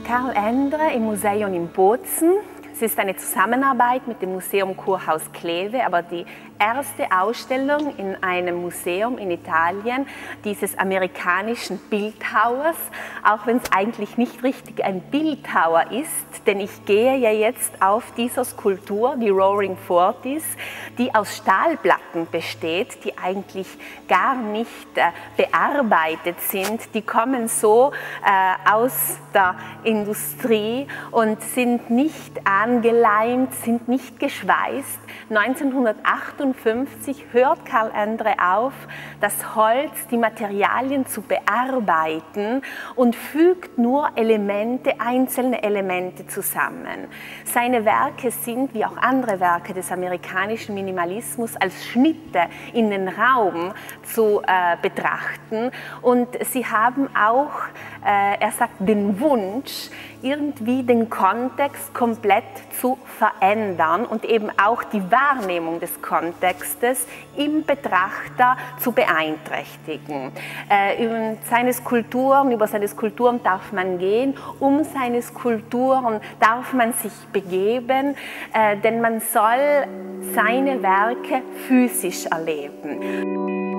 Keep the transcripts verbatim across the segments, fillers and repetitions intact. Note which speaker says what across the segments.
Speaker 1: Karl Endre im Museum in Bozen. Es ist eine Zusammenarbeit mit dem Museum Kurhaus Kleve, aber die erste Ausstellung in einem Museum in Italien dieses amerikanischen Bildhauers, auch wenn es eigentlich nicht richtig ein Bildhauer ist, denn ich gehe ja jetzt auf dieser Skulptur, die Roaring Forties, die aus Stahlplatten besteht, die eigentlich gar nicht äh, bearbeitet sind. Die kommen so äh, aus der Industrie und sind nicht angeleimt, sind nicht geschweißt. neunzehnhundertachtundfünfzig hört Karl Endre auf, das Holz, die Materialien zu bearbeiten und fügt nur Elemente, einzelne Elemente zusammen. Seine Werke sind, wie auch andere Werke des amerikanischen Minimalismus, als Schnitte in den Raum zu äh, betrachten, und sie haben auch, äh, er sagt, den Wunsch, irgendwie den Kontext komplett zu verändern und eben auch die Wahrnehmung des Kontextes im Betrachter zu beeinträchtigen. Äh, über seine Skulpturen, über seine Skulpturen darf man gehen, um seine Skulpturen darf man sich begeben, äh, denn man soll seine Werke physisch erleben.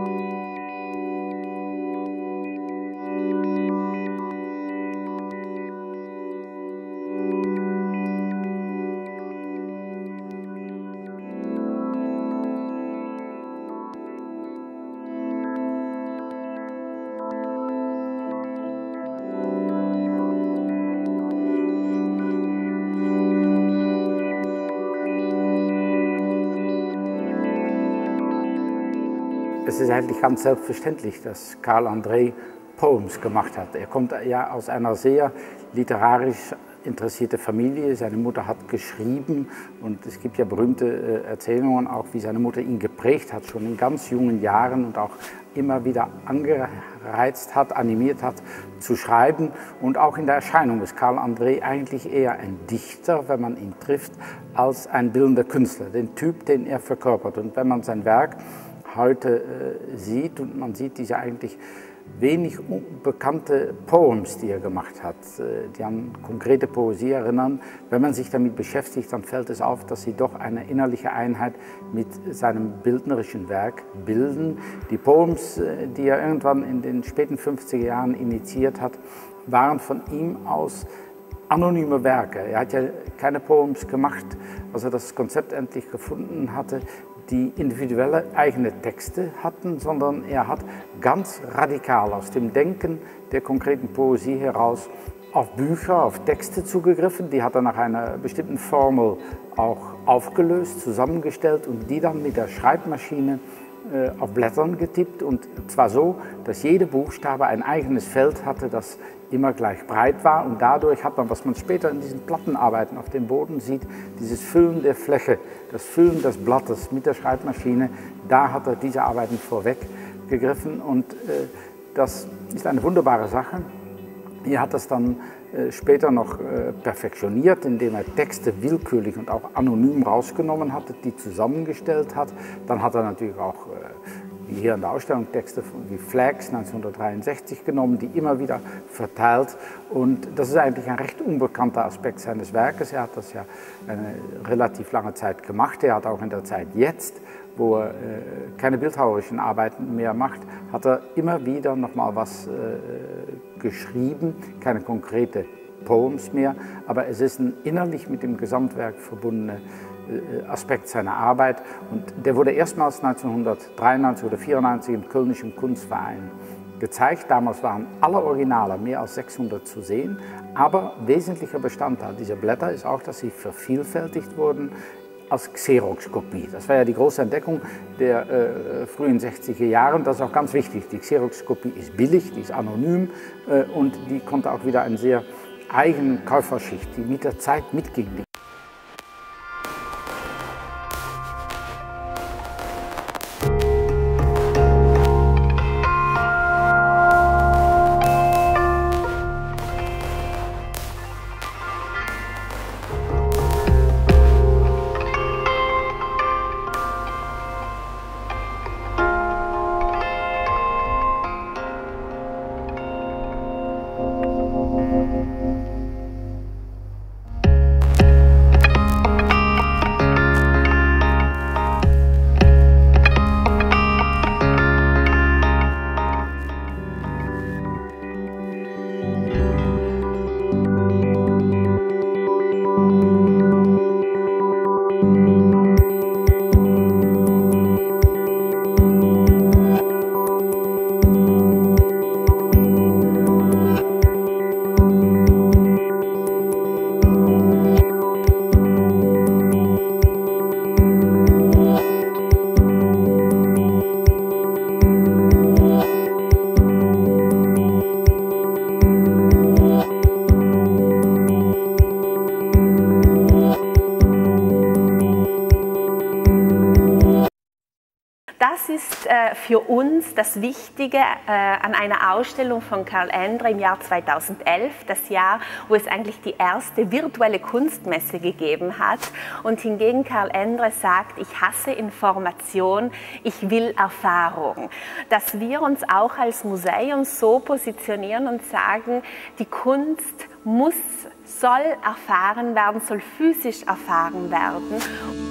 Speaker 2: Es ist eigentlich ganz selbstverständlich, dass Karl Endre Poems gemacht hat. Er kommt ja aus einer sehr literarisch interessierte Familie. Seine Mutter hat geschrieben, und es gibt ja berühmte Erzählungen auch, wie seine Mutter ihn geprägt hat, schon in ganz jungen Jahren, und auch immer wieder angereizt hat, animiert hat zu schreiben. Und auch in der Erscheinung ist Karl Endre eigentlich eher ein Dichter, wenn man ihn trifft, als ein bildender Künstler, den Typ, den er verkörpert. Und wenn man sein Werk heute äh, sieht, und man sieht diese eigentlich wenig bekannte Poems, die er gemacht hat, äh, die an konkrete Poesie erinnern. Wenn man sich damit beschäftigt, dann fällt es auf, dass sie doch eine innerliche Einheit mit seinem bildnerischen Werk bilden. Die Poems, äh, die er irgendwann in den späten fünfziger Jahren initiiert hat, waren von ihm aus anonyme Werke. Er hat ja keine Poems gemacht, als er das Konzept endlich gefunden hatte, die individuelle eigene Texte hatten, sondern er hat ganz radikal aus dem Denken der konkreten Poesie heraus auf Bücher, auf Texte zugegriffen. Die hat er nach einer bestimmten Formel auch aufgelöst, zusammengestellt und die dann mit der Schreibmaschine äh, auf Blättern getippt, und zwar so, dass jede Buchstabe ein eigenes Feld hatte, das immer gleich breit war, und dadurch hat man, was man später in diesen Plattenarbeiten auf dem Boden sieht, dieses Füllen der Fläche, das Füllen des Blattes mit der Schreibmaschine, da hat er diese Arbeiten vorweggegriffen, und äh, das ist eine wunderbare Sache. Er hat das dann äh, später noch äh, perfektioniert, indem er Texte willkürlich und auch anonym rausgenommen hat, die zusammengestellt hat. Dann hat er natürlich auch äh, wie hier in der Ausstellung Texte wie Flags neunzehnhundertdreiundsechzig genommen, die immer wieder verteilt. Und das ist eigentlich ein recht unbekannter Aspekt seines Werkes. Er hat das ja eine relativ lange Zeit gemacht. Er hat auch in der Zeit jetzt, wo er äh, keine bildhauerischen Arbeiten mehr macht, hat er immer wieder nochmal was äh, geschrieben, keine konkrete Poems mehr, aber es ist ein innerlich mit dem Gesamtwerk verbundener Aspekt seiner Arbeit, und der wurde erstmals neunzehnhundertdreiundneunzig oder vierundneunzig im Kölnischen Kunstverein gezeigt. Damals waren alle Originale, mehr als sechshundert, zu sehen, aber wesentlicher Bestandteil dieser Blätter ist auch, dass sie vervielfältigt wurden als Xerox-Kopie. Das war ja die große Entdeckung der äh, frühen sechziger Jahre, und das ist auch ganz wichtig. Die Xerox-Kopie ist billig, die ist anonym äh, und die konnte auch wieder eine sehr eigene Käuferschicht, die mit der Zeit mitging.
Speaker 1: Das ist äh, für uns das Wichtige äh, an einer Ausstellung von Karl Endre im Jahr zweitausendelf, das Jahr, wo es eigentlich die erste virtuelle Kunstmesse gegeben hat. Und hingegen Karl Endre sagt, ich hasse Information, ich will Erfahrung. Dass wir uns auch als Museum so positionieren und sagen, die Kunst muss, soll erfahren werden, soll physisch erfahren werden.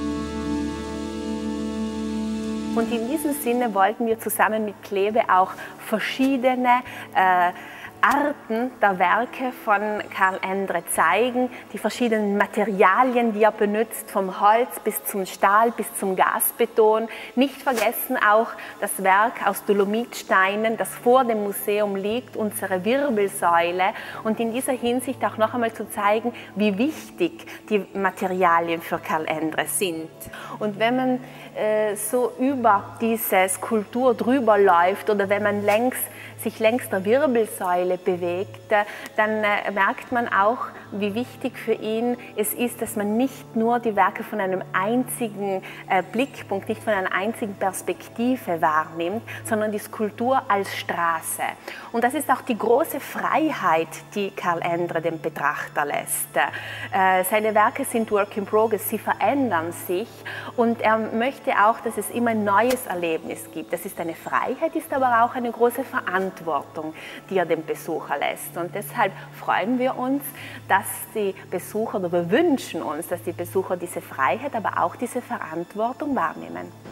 Speaker 1: Und in diesem Sinne wollten wir zusammen mit Klebe auch verschiedene äh, Arten der Werke von Karl Endre zeigen, die verschiedenen Materialien, die er benutzt, vom Holz bis zum Stahl, bis zum Gasbeton. Nicht vergessen auch das Werk aus Dolomitsteinen, das vor dem Museum liegt, unsere Wirbelsäule. Und in dieser Hinsicht auch noch einmal zu zeigen, wie wichtig die Materialien für Karl Endre sind. Und wenn man äh, so über diese Skulptur drüber läuft oder wenn man längs, sich längs der Wirbelsäule bewegt, dann äh, merkt man auch, wie wichtig für ihn es ist, dass man nicht nur die Werke von einem einzigen äh, Blickpunkt, nicht von einer einzigen Perspektive wahrnimmt, sondern die Skulptur als Straße. Und das ist auch die große Freiheit, die Karl Endre dem Betrachter lässt. Äh, seine Werke sind Work in Progress, sie verändern sich und er möchte auch, dass es immer ein neues Erlebnis gibt. Das ist eine Freiheit, ist aber auch eine große Verantwortung, die er dem Besucher lässt. Und deshalb freuen wir uns, dass die Besucher, oder wir wünschen uns, dass die Besucher diese Freiheit, aber auch diese Verantwortung wahrnehmen.